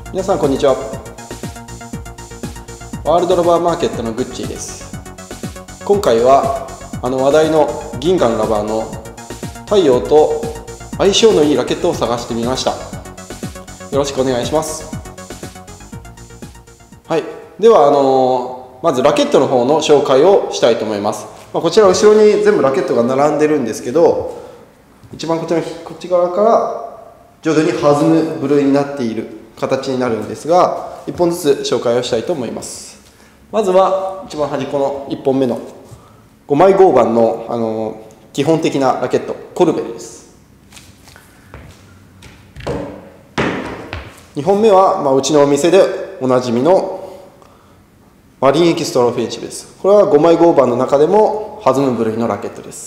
皆さんこんにちは。ワールドラバーマーケットのグッチーです。今回は話題のギンガンラバーの太陽と相性のいいラケットを探してみました。よろしくお願いします。はい、ではまずラケットの方の紹介をしたいと思います。こちら後ろに全部ラケットが並んでるんですけど、一番こっち側から徐々に弾む部類になっている形になるんですが、1本ずつ紹介をしたいと思います。まずは一番端っこの1本目の5枚合板の、基本的なラケット、コルベルです。2本目は、うちのお店でおなじみのマリンエキストラオフェンシブです。これは5枚合板の中でも弾む部類のラケットです。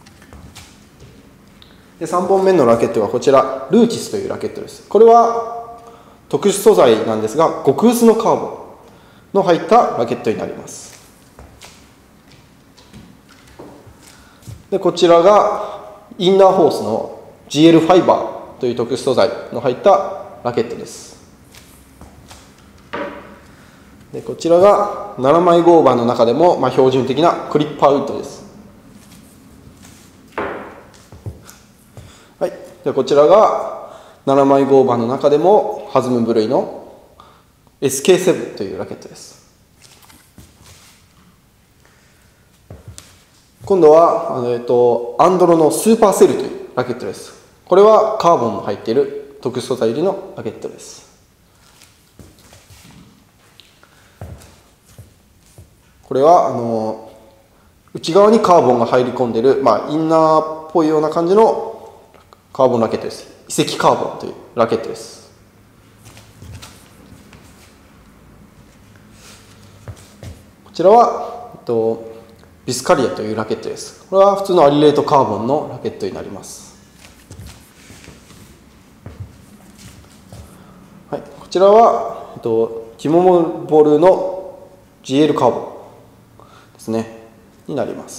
で3本目のラケットはこちら、ルーチスというラケットです。これは特殊素材なんですが、極薄のカーボンの入ったラケットになります。でこちらがインナーホースの GL ファイバーという特殊素材の入ったラケットです。でこちらが7枚合板の中でも、標準的なクリッパーウッドです。はい、でこちらが7枚合板の中でも弾む部類の SK7 というラケットです。今度はアンドロのスーパーセルというラケットです。これはカーボンの入っている特殊素材入りのラケットです。これは内側にカーボンが入り込んでいる、インナーっぽいような感じのカーボンラケットです。移石カーボンというラケットです。こちらはビスカリアというラケットです。これは普通のアリレートカーボンのラケットになります。はい、こちらはティモモボルの GL カーボンですねになります。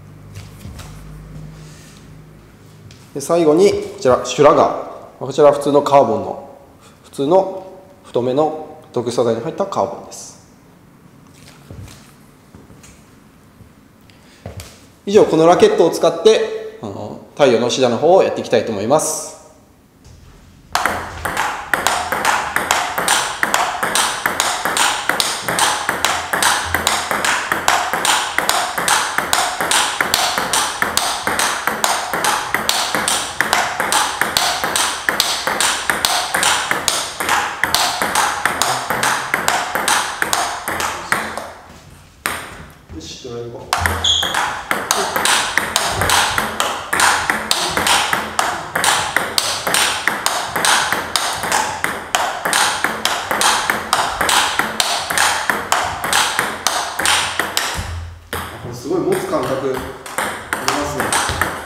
で最後にこちらシュラガー、こちらは普通のカーボンの普通の太めの特殊素材に入ったカーボンです。以上、このラケットを使って太陽のシダの方をやっていきたいと思います。よし、ドライバー。すごい持つ感覚ありますね。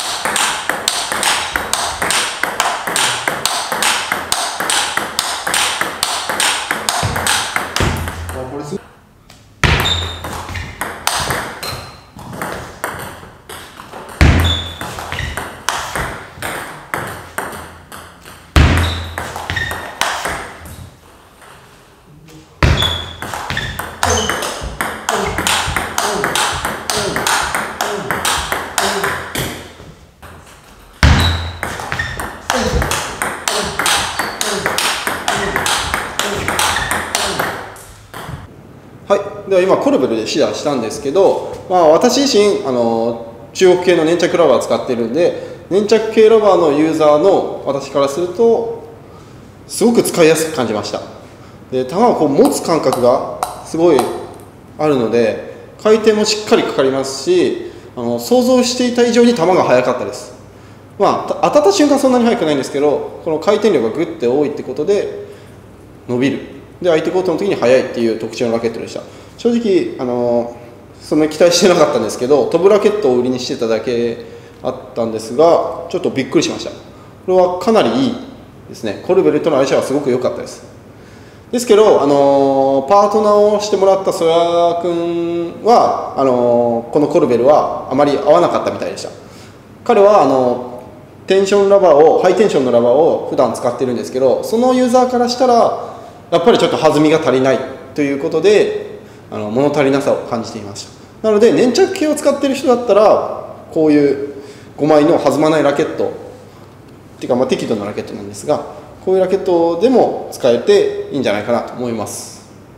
これすごい。はい、では今コルベルでシェアしたんですけど、私自身中国系の粘着ラバーを使っているんで、粘着系ラバーのユーザーの私からするとすごく使いやすく感じました。で球を持つ感覚がすごいあるので、回転もしっかりかかりますし、想像していた以上に球が速かったです。当たった瞬間そんなに速くないんですけど、この回転量がグッて多いってことで伸びる。で相手コートの時に速いっていう特徴のラケットでした。正直そんなに期待してなかったんですけど、飛ぶラケットを売りにしてただけあったんですが、ちょっとびっくりしました。これはかなりいいですね。コルベルとの相性はすごく良かったです。ですけど、パートナーをしてもらった曽谷君はこのコルベルはあまり合わなかったみたいでした。彼はテンションラバーをハイテンションのラバーを普段使ってるんですけど、そのユーザーからしたらやっぱりちょっと弾みが足りないということで物足りなさを感じていました。なので粘着系を使っている人だったらこういう5枚の弾まないラケットっていうか、適度なラケットなんですが、こういうラケットでも使えていいんじゃないかなと思います。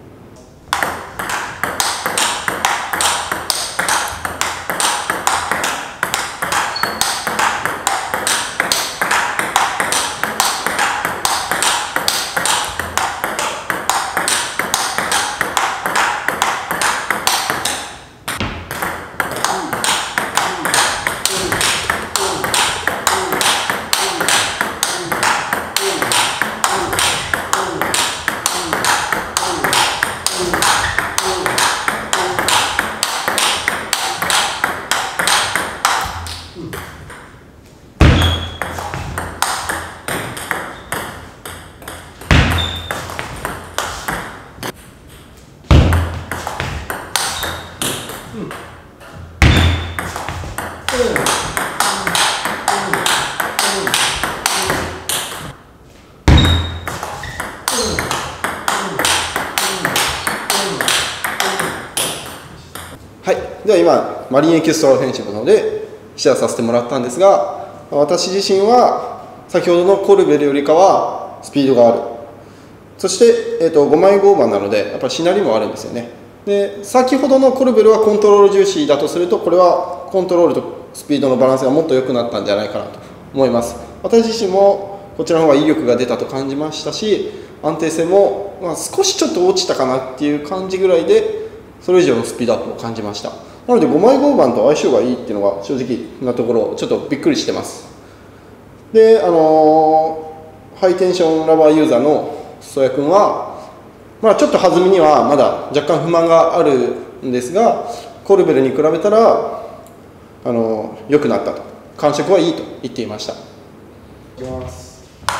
はい、では今マリンエキストラオフェンシブのでシェアさせてもらったんですが、私自身は先ほどのコルベルよりかはスピードがある、そして、5枚5番なのでやっぱりしなりもあるんですよね。で先ほどのコルベルはコントロール重視だとすると、これはコントロールとスピードのバランスがもっと良くなったんじゃないかなと思います。私自身もこちらの方が威力が出たと感じましたし、安定性も、少しちょっと落ちたかなっていう感じぐらいで、それ以上のスピードアップを感じました。なので5枚5番と相性がいいっていうのが正直なところちょっとびっくりしてます。でハイテンションラバーユーザーの曽谷君は、ちょっと弾みにはまだ若干不満があるんですが、コルベルに比べたら良くなったと、感触はいいと言っていました。いきます。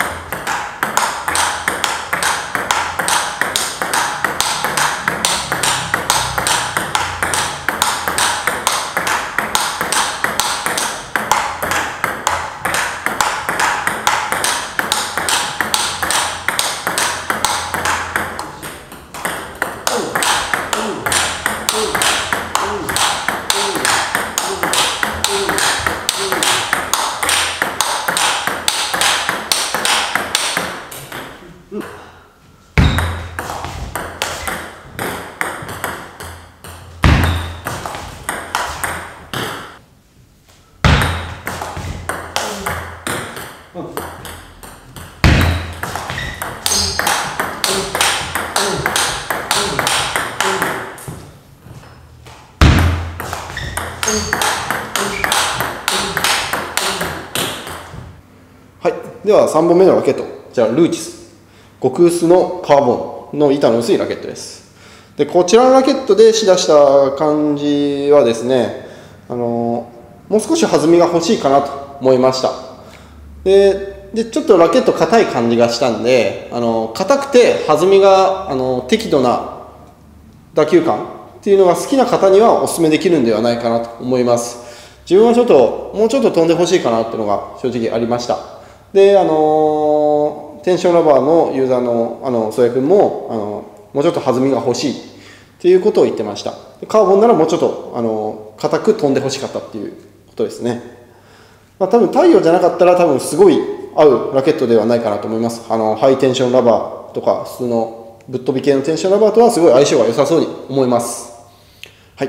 はい、では3本目のラケット、じゃあルーチス極薄のカーボンの板の薄いラケットです。でこちらのラケットでしだした感じはですね、もう少し弾みが欲しいかなと思いました。でちょっとラケット硬い感じがしたんで、硬くて弾みが適度な打球感っていうのが好きな方にはお勧めできるんではないかなと思います。自分はもうちょっと飛んでほしいかなっていうのが正直ありました。でテンションラバーのユーザーの曽谷君ももうちょっと弾みが欲しいっていうことを言ってました。カーボンならもうちょっと硬く飛んでほしかったっていうことですね。多分太陽じゃなかったら多分すごい合うラケットではないかなと思います。ハイテンションラバーとか普通のぶっ飛び系のテンションラバーとはすごい相性が良さそうに思います。はい。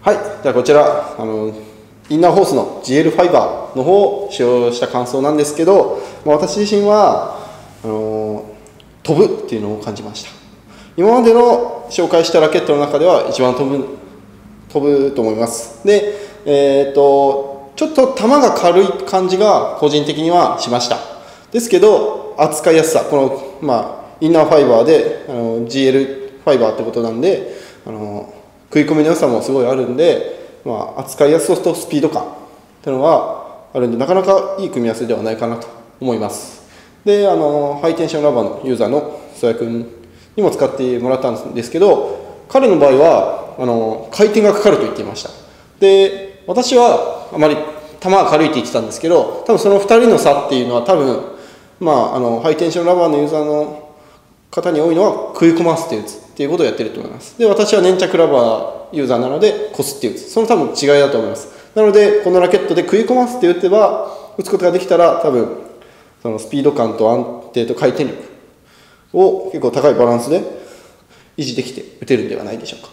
はい、じゃあこちらインナーホースの GL ファイバーの方を使用した感想なんですけど、私自身は飛ぶっていうのを感じました。今までの紹介したラケットの中では一番飛ぶと思います。で、ちょっと球が軽い感じが個人的にはしました。ですけど扱いやすさ、この、インナーファイバーでGL ファイバーってことなんで食い込みの良さもすごいあるんで、扱いやすさとスピード感っていうのがあるんで、なかなかいい組み合わせではないかなと思います。でハイテンションラバーのユーザーの曽谷君にも使ってもらったんですけど、彼の場合は回転がかかると言っていました。で私はあまり球が軽いって言ってたんですけど、多分その2人の差っていうのは多分ハイテンションラバーのユーザーの方に多いのは食い込ませて打つっていうことをやってると思います。で私は粘着ラバーユーザーなのでこすって打つ、その多分違いだと思います。なのでこのラケットで食い込ませて打つことができたら、多分そのスピード感と安定と回転力を結構高いバランスで維持できて打てるんではないでしょうか。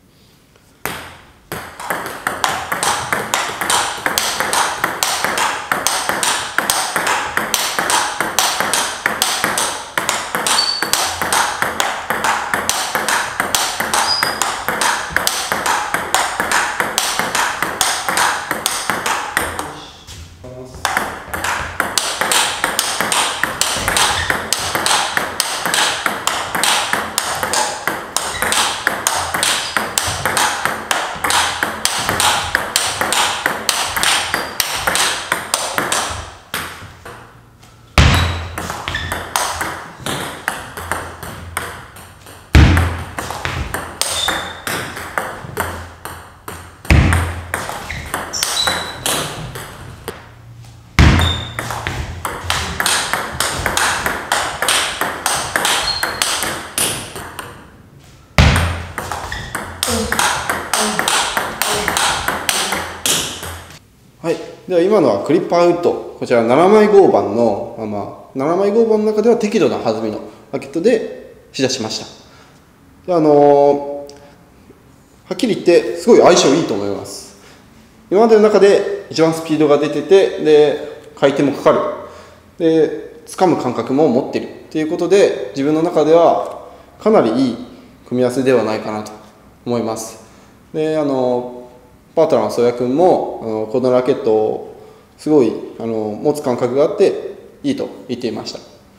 はい、では今のはクリッパーウッド、こちら7枚合板の、7枚合板の中では適度な弾みのラケットで仕出しました。ではっきり言ってすごい相性いいと思います。今までの中で一番スピードが出てて、で回転もかかる、で掴む感覚も持ってるっていうことで、自分の中ではかなりいい組み合わせではないかなと思います。でパートナーの曽谷君もこのラケットをすごい持つ感覚があっていいと言っていました。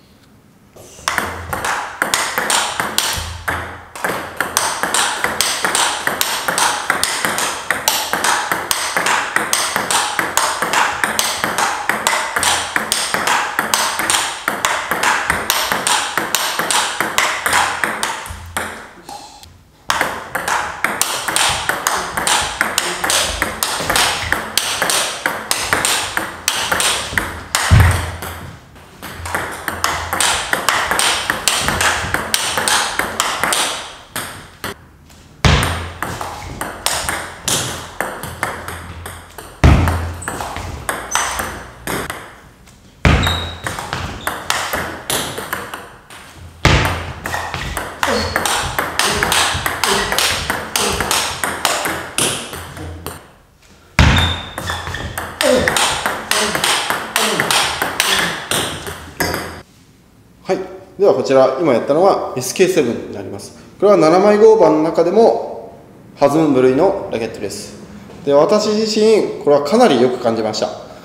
はい、ではこちら今やったのは SK7 になります。これは7枚合板の中でも弾む部類のラケットです。で私自身これはかなりよく感じました。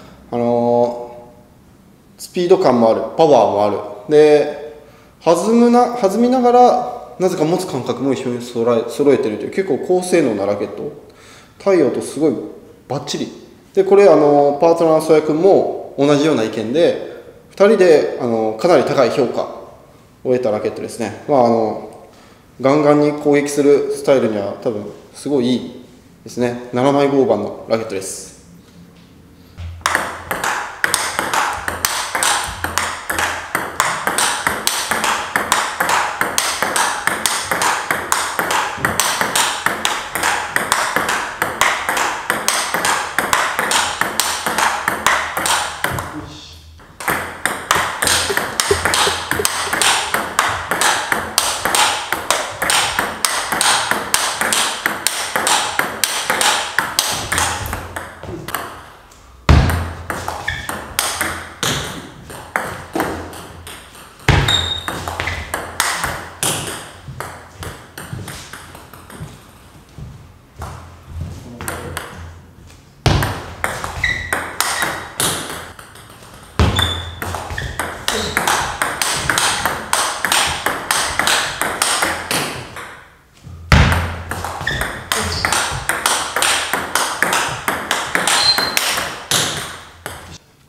スピード感もある、パワーもある、で弾みながらなぜか持つ感覚も一緒に揃えているという結構高性能なラケット、太陽とすごいバッチリで、これパートナーの曽谷君も同じような意見で、2人でかなり高い評価を得たラケットですね。ガンガンに攻撃するスタイルには多分すごいいいですね。7枚合板のラケットです。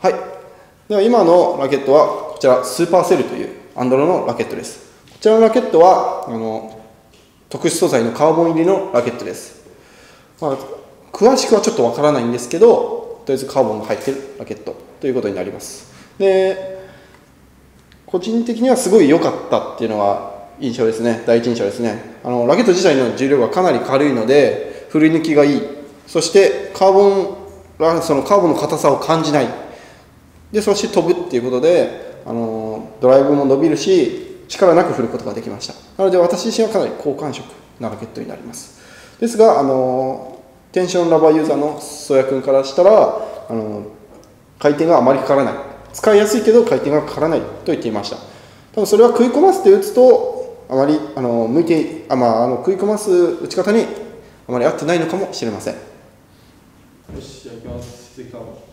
はい。では今のラケットはこちらスーパーセルというアンドロのラケットです。こちらのラケットは特殊素材のカーボン入りのラケットです。詳しくはちょっとわからないんですけど、とりあえずカーボンが入っているラケットということになります。で、個人的にはすごい良かったっていうのが印象ですね。第一印象ですね。ラケット自体の重量がかなり軽いので振り抜きがいい。そしてカーボンの硬さを感じない。で、そして飛ぶっていうことでドライブも伸びるし力なく振ることができました。なので私自身はかなり好感触なラケットになります。ですがテンションラバーユーザーの曽谷君からしたら回転があまりかからない、使いやすいけど回転がかからないと言っていました。多分それは食い込ませて打つとあまり食い込ます打ち方にあまり合ってないのかもしれません。よし、じゃあいきます。鈴木カーボン。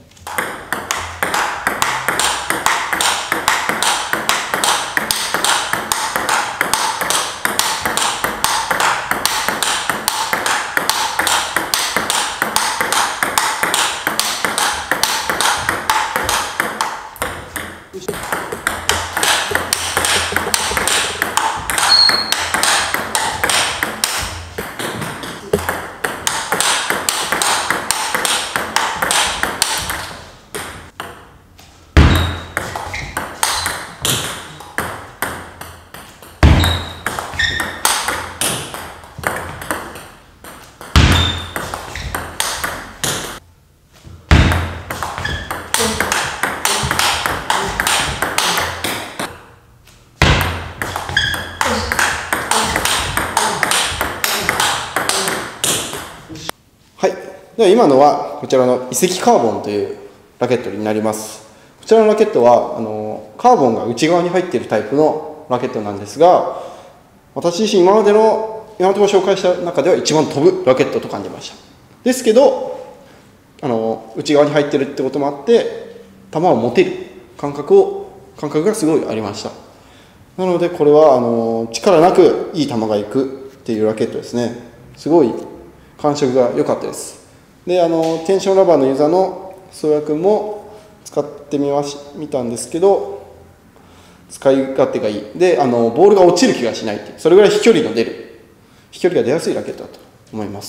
はい、では今のはこちらの移石カーボンというラケットになります。こちらのラケットはカーボンが内側に入っているタイプのラケットなんですが、私自身今のところ紹介した中では一番飛ぶラケットと感じました。ですけど内側に入っているってこともあって球を持てる感覚がすごいありました。なのでこれは力なくいい球がいくっていうラケットですね。すごい感触が良かったです。でテンションラバーのユーザーの曽谷君も使ってみたんですけど使い勝手がいい。でボールが落ちる気がしないっていう、それぐらい飛距離が出やすいラケットだと思います。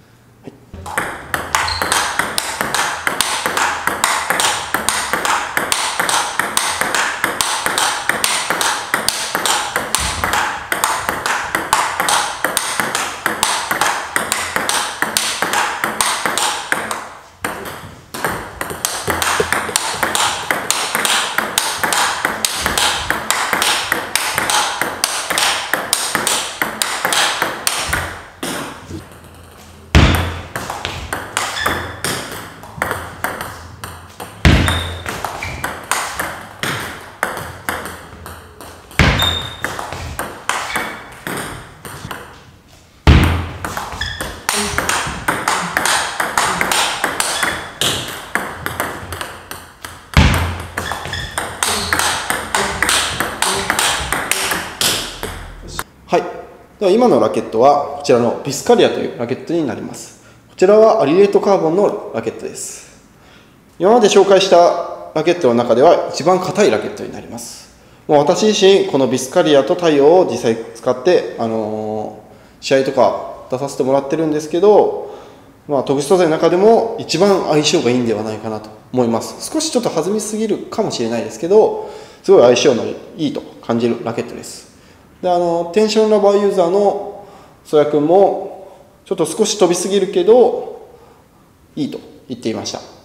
はい、では今のラケットはこちらのビスカリアというラケットになります。こちらはアリレートカーボンのラケットです。今まで紹介したラケットの中では一番硬いラケットになります。もう私自身このビスカリアと太陽を実際使って、試合とか出させてもらってるんですけど、特殊素材の中でも一番相性がいいんではないかなと思います。少しちょっと弾みすぎるかもしれないですけど、すごい相性のいいと感じるラケットです。でテンションラバーユーザーの曽谷君もちょっと少し飛びすぎるけどいいと言っていました。はい、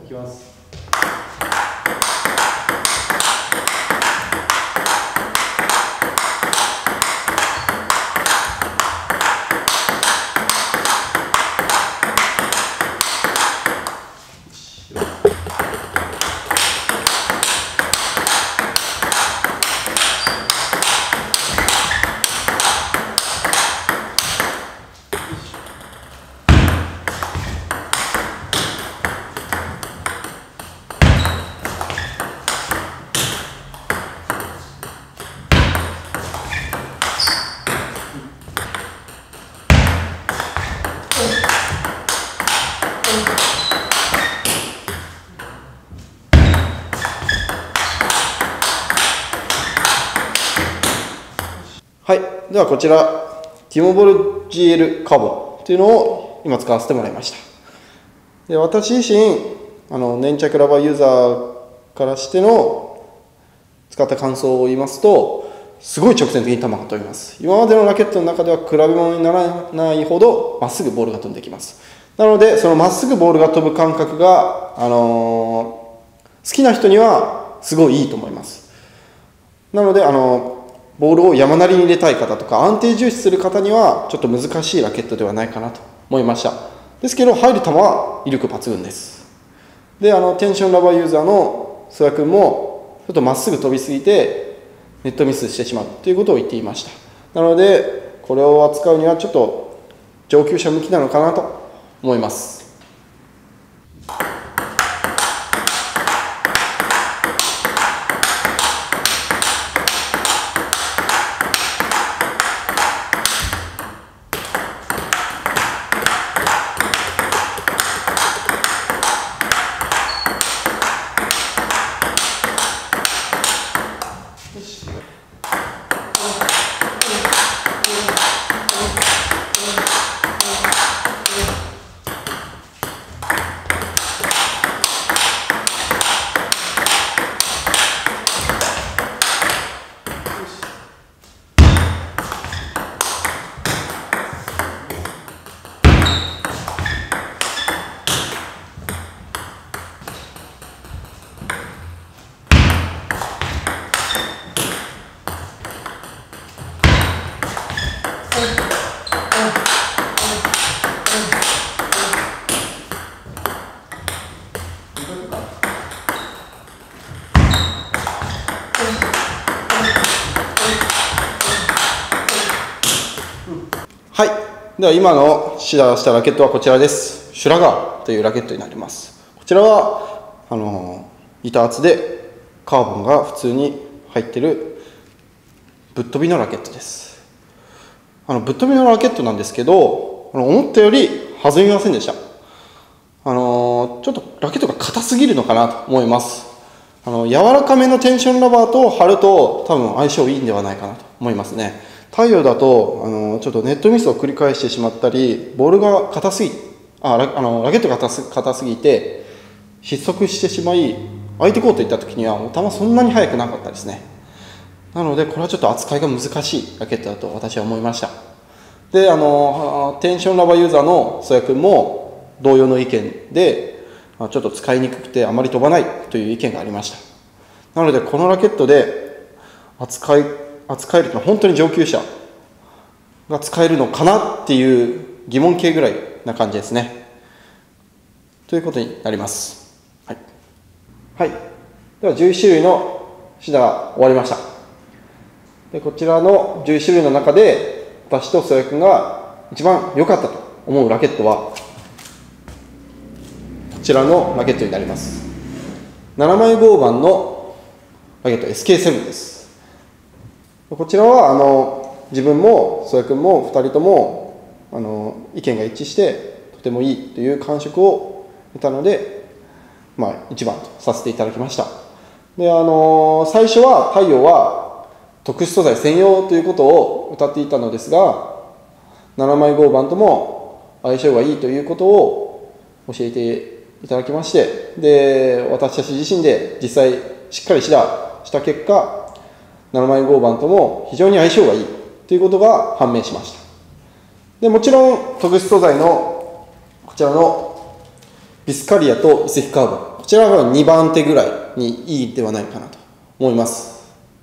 いきます。 ではこちら T-Mobile GL カーボンというのを今使わせてもらいました。で私自身粘着ラバーユーザーからしての使った感想を言いますと、すごい直線的に球が飛びます。今までのラケットの中では比べ物にならないほどまっすぐボールが飛んできます。なのでそのまっすぐボールが飛ぶ感覚が、好きな人にはすごいいいと思います。なのでボールを山なりに入れたい方とか安定重視する方にはちょっと難しいラケットではないかなと思いました。ですけど入る球は威力抜群です。でテンションラバーユーザーの曽谷君もちょっとまっすぐ飛びすぎてネットミスしてしまうということを言っていました。なのでこれを扱うにはちょっと上級者向きなのかなと思います。はい、では今のシダーしたラケットはこちらです。シュラガーというラケットになります。こちらは板厚でカーボンが普通に入っているぶっ飛びのラケットです。ぶっ飛びのラケットなんですけど、思ったより弾みませんでした。ちょっとラケットが硬すぎるのかなと思います。柔らかめのテンションラバーと貼ると多分相性いいんではないかなと思いますね。太陽だとちょっとネットミスを繰り返してしまったり、ボールが硬すぎラケットが硬すぎて失速してしまい、相手コート行った時には球そんなに速くなかったですね。なのでこれはちょっと扱いが難しいラケットだと私は思いました。でテンションラバーユーザーの曽谷君も同様の意見で、ちょっと使いにくくてあまり飛ばないという意見がありました。なのでこのラケットで扱えるというのは本当に上級者が使えるのかなっていう疑問形ぐらいな感じですね。ということになります。はい。はい、では11種類のシダが終わりました。でこちらの11種類の中で私と曽谷君が一番良かったと思うラケットはこちらのラケットになります。7枚合板のラケット SK7 です。こちらは自分も曽谷君も2人とも意見が一致してとてもいいという感触を得たので、1番とさせていただきました。で最初は太陽は特殊素材専用ということを謳っていたのですが、7枚合板とも相性がいいということを教えていただきまして、で私たち自身で実際しっかりした結果、7枚合板とも非常に相性がいいということが判明しました。でもちろん特殊素材のこちらのビスカリアとイセヒカーボン、こちらは2番手ぐらいにいいではないかなと思います。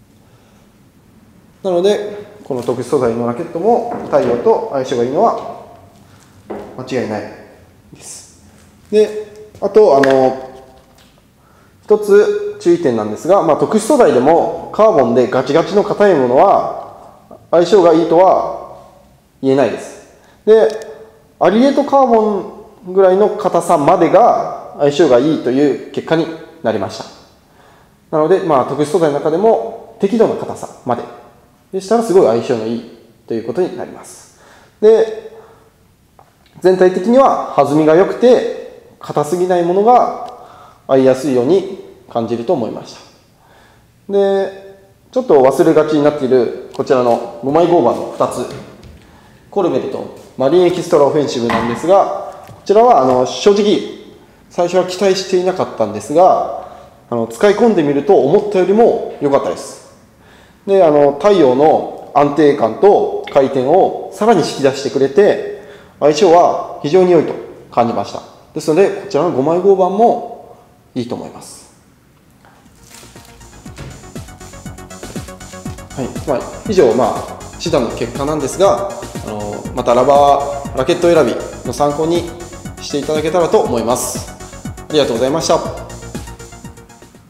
なのでこの特殊素材のラケットも太陽と相性がいいのは間違いないです。であと一つ注意点なんですが、特殊素材でもカーボンでガチガチの硬いものは相性がいいとは言えないです。でアリエートカーボンぐらいの硬さまでが相性がいいという結果になりました。なので、特殊素材の中でも適度な硬さまででしたらすごい相性のいいということになります。で全体的には弾みが良くて硬すぎないものが合いやすいように感じると思いました。でちょっと忘れがちになっているこちらの5枚合板の2つ、コルベルとマリンエキストラオフェンシブなんですが、こちらは正直最初は期待していなかったんですが、使い込んでみると思ったよりも良かったです。で、太陽の安定感と回転をさらに引き出してくれて、相性は非常に良いと感じました。ですので、こちらの5枚合板もいいと思います。はい、以上、試打の結果なんですが、またラケット選びの参考にしていただけたらと思います。ありがとうございました。